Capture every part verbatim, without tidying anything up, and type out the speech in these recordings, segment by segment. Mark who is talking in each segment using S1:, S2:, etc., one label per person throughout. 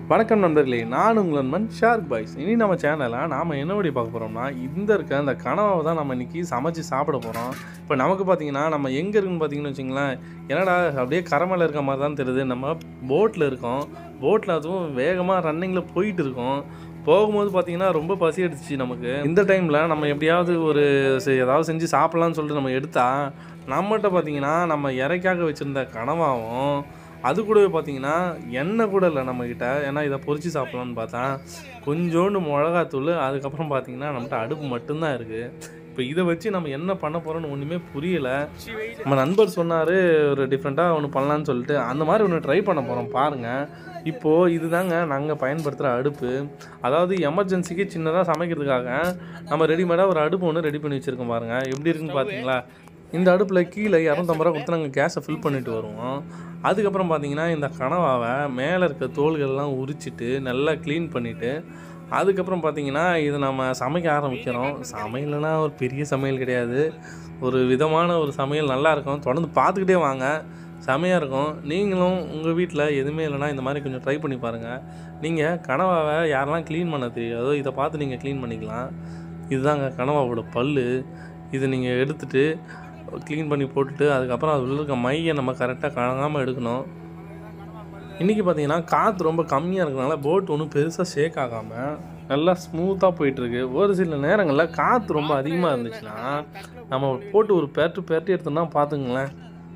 S1: வணக்கம் நண்பர்களே, நான் உங்கள் நண்பன் ஷார்க் பாய்ஸ். இனி நம்ம சேனலில் நாம் என்ன வீடியோ பார்க்க போகிறோம்னா, இந்த இருக்க அந்த கனவாவை தான் நம்ம இன்றைக்கி சமைச்சு சாப்பிட போகிறோம். இப்போ நமக்கு பார்த்திங்கன்னா நம்ம எங்கே இருக்குன்னு பார்த்திங்கன்னு வச்சிங்களேன், என்னடா அப்படியே கரமலை இருக்க மாதிரி தான் தெரியுது. நம்ம போட்டில் இருக்கோம். போட்டில் அதுவும் வேகமாக ரன்னிங்கில் போயிட்டு இருக்கோம். போகும்போது பார்த்திங்கன்னா ரொம்ப பசி எடுத்துச்சு நமக்கு. இந்த டைமில் நம்ம எப்படியாவது ஒரு ஏதாவது செஞ்சு சாப்பிட்லான்னு சொல்லிட்டு நம்ம எடுத்தால், நம்மகிட்ட பார்த்திங்கன்னா நம்ம இறைக்காக வச்சுருந்த கனவாவும் அது கூடவே பார்த்திங்கன்னா எண்ணெய் கூட இல்லை நம்மக்கிட்ட. ஏன்னா இதை பொரிச்சு சாப்பிட்லான்னு பார்த்தா கொஞ்சோண்டு மிளகாத்தூள், அதுக்கப்புறம் பார்த்திங்கன்னா நம்மகிட்ட அடுப்பு மட்டும்தான் இருக்குது. இப்போ இதை வச்சு நம்ம என்ன பண்ண போகிறோன்னு ஒன்றுமே புரியலை. நம்ம நண்பர் சொன்னார் ஒரு டிஃப்ரெண்ட்டாக ஒன்று பண்ணலான்னு சொல்லிட்டு, அந்த மாதிரி ஒன்று ட்ரை பண்ண போகிறோம் பாருங்கள். இப்போது இது தாங்க நாங்கள் பயன்படுத்துகிற அடுப்பு. அதாவது எமர்ஜென்சிக்கு சின்னதாக சமைக்கிறதுக்காக நம்ம ரெடிமேடாக ஒரு அடுப்பு ஒன்று ரெடி பண்ணி வச்சுருக்கோம் பாருங்கள். எப்படி இருக்குன்னு பார்த்தீங்களா? இந்த அடுப்பில் கீழே இரநூத்தம்பது ரூபா கொடுத்து நாங்கள் கேஸை ஃபில் பண்ணிவிட்டு வருவோம். அதுக்கப்புறம் பார்த்திங்கன்னா இந்த கனவாவை மேலே இருக்க தோள்கள்லாம் உரிச்சிட்டு நல்லா க்ளீன் பண்ணிவிட்டு, அதுக்கப்புறம் பார்த்திங்கன்னா இது நம்ம சமைக்க ஆரம்பிக்கிறோம். சமையல்னா ஒரு பெரிய சமையல் கிடையாது, ஒரு விதமான ஒரு சமையல் நல்லாயிருக்கும். தொடர்ந்து பார்த்துக்கிட்டே வாங்க, செமையாக இருக்கும். நீங்களும் உங்கள் வீட்டில் எதுவுமே இல்லைனா இந்த மாதிரி கொஞ்சம் ட்ரை பண்ணி பாருங்கள். நீங்கள் கனவாவை யாரெல்லாம் க்ளீன் பண்ண தெரியாதோ இதை பார்த்து நீங்கள் க்ளீன் பண்ணிக்கலாம். இதுதாங்க கனவாவோட பல். இதை நீங்கள் எடுத்துகிட்டு க்ளீன் பண்ணி போட்டுட்டு, அதுக்கப்புறம் அது உள்ள இருக்க மையை நம்ம கரெக்டாக கலங்காமல் எடுக்கணும். இன்றைக்கி பார்த்திங்கன்னா காற்று ரொம்ப கம்மியாக இருக்கிறனால போட் ஒன்றும் பெருசாக ஷேக் ஆகாமல் நல்லா ஸ்மூத்தாக போயிட்டுருக்கு. ஒரு சில நேரங்களில் காற்று ரொம்ப அதிகமாக இருந்துச்சுன்னா நம்ம போட்டு ஒரு பேட்டு பேட்டு எடுத்தோம்னா பார்த்துங்களேன்.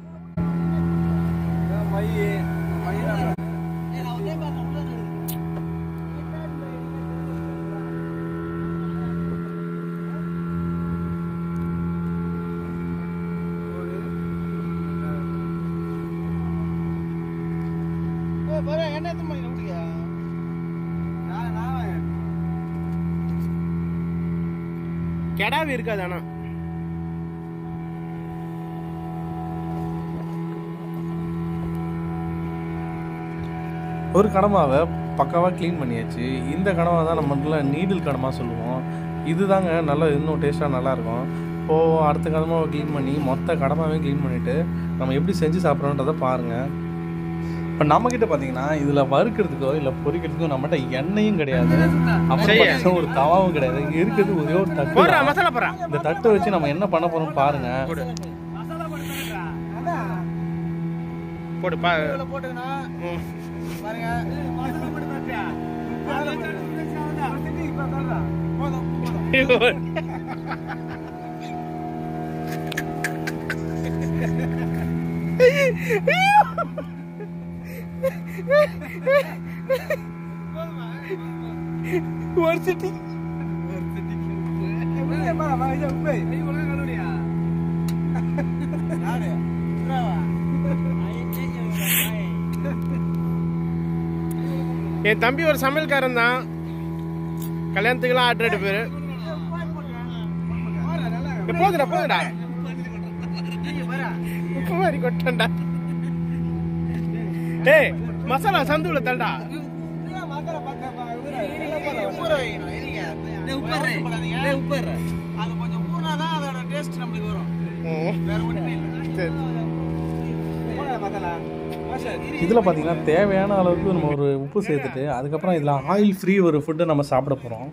S2: கெடாவி இருக்காது. ஆனா
S1: ஒரு கடமாவை பக்காவாக க்ளீன் பண்ணியாச்சு. இந்த கடமை தான் நம்ம நல்ல நீடில் கடமா சொல்லுவோம். இது தாங்க நல்லா இன்னும் டேஸ்ட்டாக நல்லாயிருக்கும். இப்போது அடுத்த கடமாவை க்ளீன் பண்ணி மொத்த கடமாவையும் க்ளீன் பண்ணிவிட்டு நம்ம எப்படி செஞ்சு சாப்பிட்றோன்றதை பாருங்கள். இப்போ நம்மக்கிட்ட பார்த்தீங்கன்னா இதில் வறுக்கிறதுக்கோ இல்லை பொரிக்கிறதுக்கோ நம்மகிட்ட எண்ணெயும் கிடையாது, அப்புறம் ஒரு தவாவும் கிடையாது. இங்கே இருக்கிறது ஒரே ஒரு தட்டு.
S2: மசாலா போடுறா.
S1: இந்த தட்டை வச்சு நம்ம என்ன பண்ண போகிறோம் பாருங்கள்.
S2: போடு பா
S3: வருஷத்தி
S2: என் தம்பி ஒரு சமையல்காரன் தான். கல்யாணத்துக்குலாம் ஆர்டர் எடுப்பாரு. போதுடா போதுடா உப்பு மாதிரி கொட்டண்டா. டேய் மசாலா சந்துல தண்டா.
S1: இதில் பார்த்தீங்கன்னா தேவையான அளவுக்கு நம்ம ஒரு உப்பு சேர்த்துட்டு, அதுக்கப்புறம் இதில் ஆயில் ஃப்ரீ ஒரு ஃபுட்டை நம்ம சாப்பிட போகிறோம்.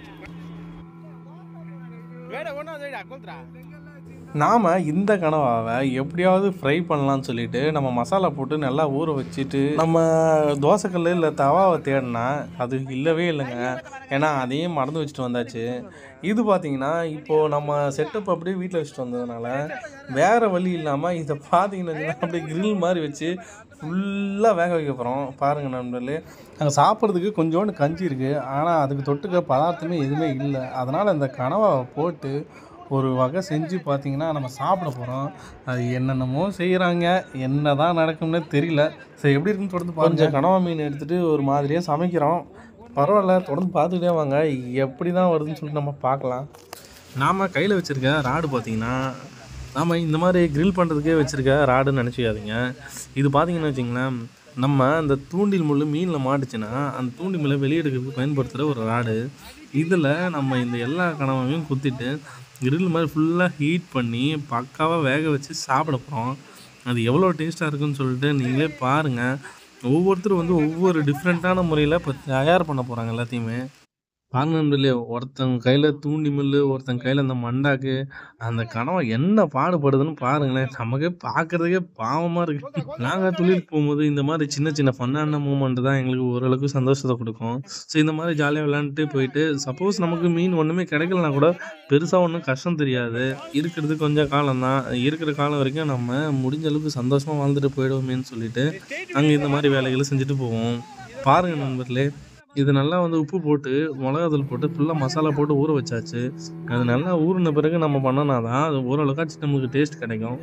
S1: நாம் இந்த கனவாவை எப்படியாவது ஃப்ரை பண்ணலான்னு சொல்லிட்டு நம்ம மசாலா போட்டு நல்லா ஊற வச்சுட்டு நம்ம தோசைக்கல் இல்லை தவாவை தேடினா அது இல்லவே இல்லைங்க. ஏன்னா அதையும் மறந்து வச்சுட்டு வந்தாச்சு. இது பார்த்திங்கன்னா இப்போது நம்ம செட்டப் அப்படியே வீட்டில் வச்சுட்டு வந்ததுனால வேறு வழி இல்லாமல் இதை பார்த்திங்கன்னா அப்படியே கிரில் மாதிரி வச்சு ஃபுல்லாக வேக வைக்க போகிறோம். பாருங்கள் நண்பர்களே, நாங்கள் சாப்பிட்றதுக்கு கொஞ்சோண்டு கஞ்சி இருக்குது, ஆனால் அதுக்கு தொட்டுக்க பதார்த்தமே எதுவுமே இல்லை. அதனால் இந்த கனவாவை போட்டு ஒரு வகை செஞ்சு பார்த்திங்கன்னா நம்ம சாப்பிட போகிறோம். அது என்னென்னமோ செய்கிறாங்க, என்ன தான் நடக்கும்னே தெரியல. சரி, எப்படி இருக்குன்னு தொடர்ந்து கொஞ்சம் கனவா மீன் எடுத்துகிட்டு ஒரு மாதிரியாக சமைக்கிறோம். பரவாயில்ல, தொடர்ந்து பார்த்துக்கிட்டே வாங்க, எப்படி தான் வருதுன்னு சொல்லிட்டு நம்ம பார்க்கலாம். நாம் கையில் வச்சுருக்க ராடு பார்த்திங்கன்னா நாம் இந்த மாதிரி க்ரில் பண்ணுறதுக்கே வச்சுருக்க ராடுன்னு நினச்சிக்காதீங்க. இது பார்த்திங்கன்னு வச்சிங்களேன், நம்ம அந்த தூண்டில் முள் மீனில் மாட்டுச்சுன்னா அந்த தூண்டில் முள்ளை வெளியெடுக்கிறதுக்கு பயன்படுத்துகிற ஒரு ராடு. இதில் நம்ம இந்த எல்லா கனவையும் குத்திட்டு கிரில் மாதிரி ஃபுல்லாக ஹீட் பண்ணி பக்காவாக வேக வச்சு சாப்பிட போகிறோம். அது எவ்வளோ டேஸ்ட்டாக இருக்குன்னு சொல்லிட்டு நீங்களே பாருங்கள். ஒவ்வொருத்தரும் வந்து ஒவ்வொரு டிஃப்ரெண்ட்டான முறையில் இப்போ தயார் பண்ண போகிறாங்க எல்லாத்தையுமே. பாருங்க நண்பர்களே, ஒருத்தங்க கையில தூண்டி முள்ளு, ஒருத்தங்க கையில அந்த மண்டாக்கு, அந்த கனவா என்ன பாடுபடுதுன்னு பாருங்களேன். நமக்கே பார்க்கறதுக்கே பாவமா இருக்கு. நாங்க தொழிலுக்கு போகும்போது இந்த மாரி சின்ன சின்ன ஃபன்னான மூமெண்ட் தான் எங்களுக்கு ஓரளவுக்கு சந்தோஷத்த குடுக்கும். ஸோ இந்த மாரி ஜாலியா விளையாண்டுட்டு போயிட்டு, சப்போஸ் நமக்கு மீன் ஒண்ணுமே கிடைக்கலனா கூட பெருசா ஒண்ணும் கஷ்டம் தெரியாது. இருக்கிறது கொஞ்சம் காலம் தான். இருக்கிற காலம் வரைக்கும் நம்ம முடிஞ்ச அளவுக்கு சந்தோஷமா வாழ்ந்துட்டு போயிடுவோமேன்னு சொல்லிட்டு, நாங்க இந்த மாரி வேலைகள செஞ்சுட்டு போவோம். பாருங்க நண்பர்களே, இது நல்லா வந்து உப்பு போட்டு, மிளகாத்தூள் போட்டு ஃபுல்லா மசாலா போட்டு ஊற வச்சாச்சு. அது நல்லா ஊறுன பிறகு நம்ம பண்ணுனா தான் அது ஓரளவுக்காச்சும் நமக்கு டேஸ்ட் கிடைக்கும்.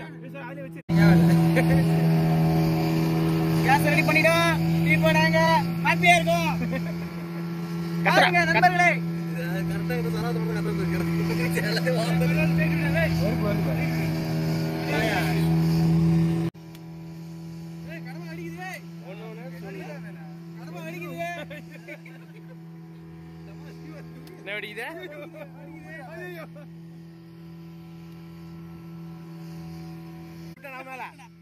S3: கேஸ் ரெடி பண்ணிட்டோம். இப்போ நாங்க ஹாப்பியா இருக்கோம். பாருங்க நண்பர்களே. கரெக்ட்டா இந்த சலாத மட்டும் கரெக்ட்டா இருக்கு. எல்லாரும் வாங்க. ஏய் கடமை அடிக்குது. ஒண்ணு ஒண்ணு சொல்லுங்க. கடமை அடிக்குது. என்ன அடிக்குது? ஐயோ. இத மேல.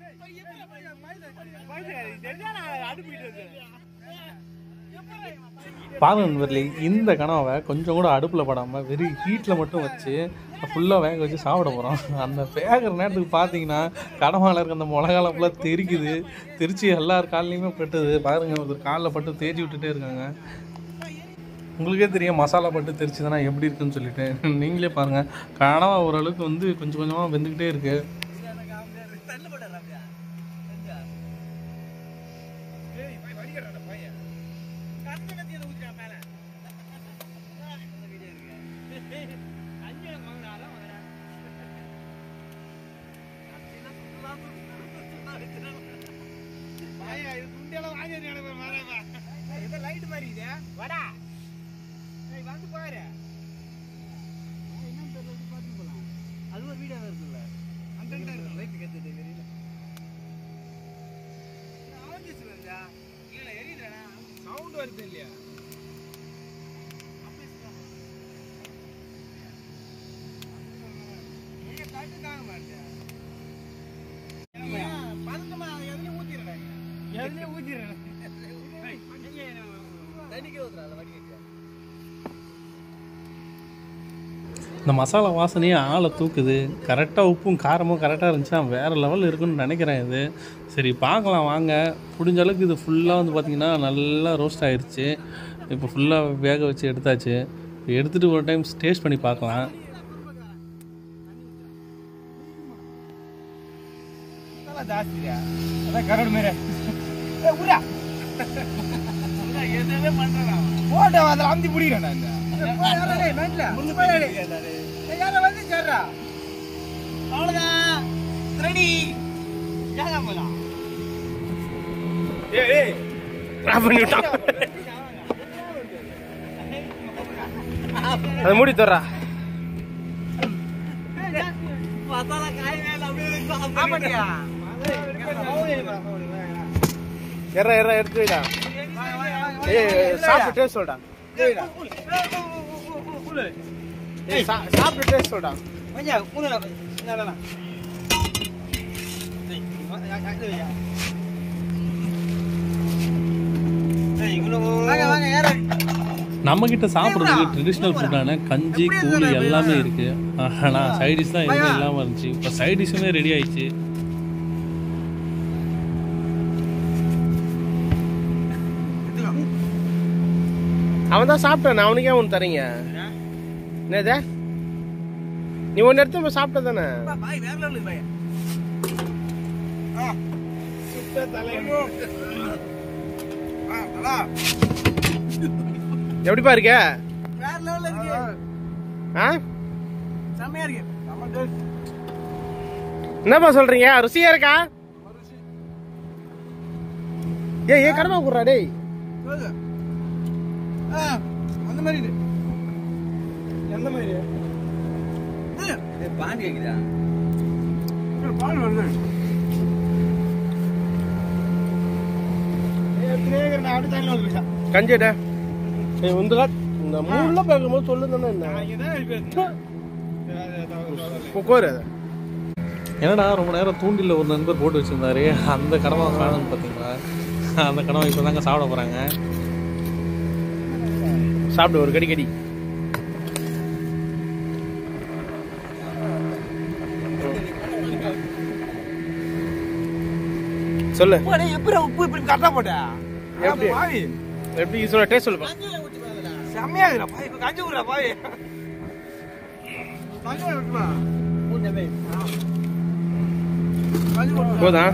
S1: பாருங்க நண்பர்களே, இந்த கனவை கொஞ்சம் கூட அடுப்பில் படாமல் வெறும் ஹீட்டில் மட்டும் வச்சு ஃபுல்லாக வேக வச்சு சாப்பிட போகிறோம். அந்த வேகிற நேரத்துக்கு பார்த்தீங்கன்னா கனவால் இருக்க அந்த மிளகாலாம் ஃபுல்லாக தெரிக்குது. தெரிச்சு எல்லார் கால்லையுமே பட்டுது. பாருங்கள், ஒரு காலில் பட்டு தேய்ச்சி விட்டுட்டே இருக்காங்க. உங்களுக்கே தெரியும் மசாலா பட்டு தெரிச்சுதானா எப்படி இருக்குன்னு சொல்லிட்டு. நீங்களே பாருங்கள், கனவா ஓரளவுக்கு வந்து கொஞ்சம் கொஞ்சமாக வெந்துக்கிட்டே இருக்குது. இந்த மசாலா வாசனையே ஆளை தூக்குது. கரெக்டாக உப்பும் காரமும் கரெக்டாக இருந்துச்சுன்னா வேறு லெவலில் இருக்குன்னு நினைக்கிறேன் இது. சரி பார்க்கலாம் வாங்க. முடிஞ்ச அளவுக்கு இது ஃபுல்லாக வந்து பார்த்திங்கன்னா நல்லா ரோஸ்ட் ஆகிடுச்சு. இப்போ ஃபுல்லாக வேக வச்சு எடுத்தாச்சு. எடுத்துகிட்டு ஒரு டைம் டேஸ்ட் பண்ணி பார்க்கலாம்.
S2: அது மூடி தர்றா. எற எற எடுத்து வைடா. ஏய் சாப்பிட்டு டேஸ்ட் சொல்டா. ஏய் சாப்பிட்டு டேஸ்ட் சொல்டா.
S3: கொஞ்சம் மூணுல என்னடா
S1: நம்மக்கிட்ட சாப்பிட்றதுக்கு ட்ரெடிஷ்னல் ஃபுட்டான கஞ்சி கூழ் எல்லாமே இருக்குது. ஆனால் சைடிஷ் தான் எதுவும் இல்லாமல் இருந்துச்சு. இப்போ சைடிஷுமே ரெடி ஆயிடுச்சு.
S2: அவன் தான் சாப்பிட்டான். அவனுக்கே ஒன்று தரீங்க. என்னது நீ ஒன்று எடுத்து சாப்பிட்ட தானே? எப்படிப்பா இருக்க? என்னப்பா சொல்றீங்க? ருசியா இருக்கா? ஏ ஏ கடமை குடுறா டேய்.
S3: அந்த மாதிரி எந்த மாதிரி பான் கேக்குதா? பான் வருது.
S2: கஞ்சிட இந்த மூணுல பார்க்கும்போது சொல்லுங்க.
S1: என்னடா ரொம்ப நேரம் தூண்டில ஒரு நண்பர் போட்டு வச்சிருந்தாரு, அந்த கடமை காணுன்னு பார்த்தீங்களா? அந்த கனவை இப்போ தாங்க சாப்பிட போகிறாங்க.
S2: சாப்பிடு ஒரு கடி கடி. சொல்லு
S3: எப்படி உப்பு இப்படி கரெக்டா போட்ட?
S2: எப்படி எப்படி சொல்ல டேஸ்ட் சொல்லுப்பா.
S3: செம்மையா இருக்குடா பாய். இப்ப கஞ்சி ஊறா பாய். கஞ்சி ஊறா.
S2: போதா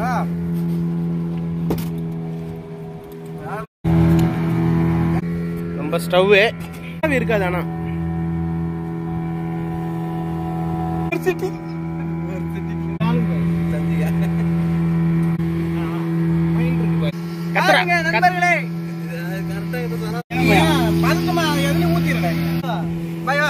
S2: நம்ம ஸ்டவ் இருக்காது. ஆனா
S3: நண்பர்களே பதுக்கமா எதுலையும் ஊத்திருங்க பையா.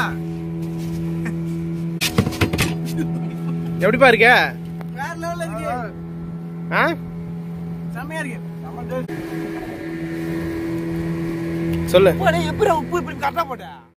S2: எப்படிப்பா இருக்க?
S3: வேற லெவல்ல இருக்கு.
S2: ஆ
S3: செம்மையா இருக்கு.
S2: சொல்லு
S3: எப்படி உப்பு இப்படி கரெக்டா போட்ட?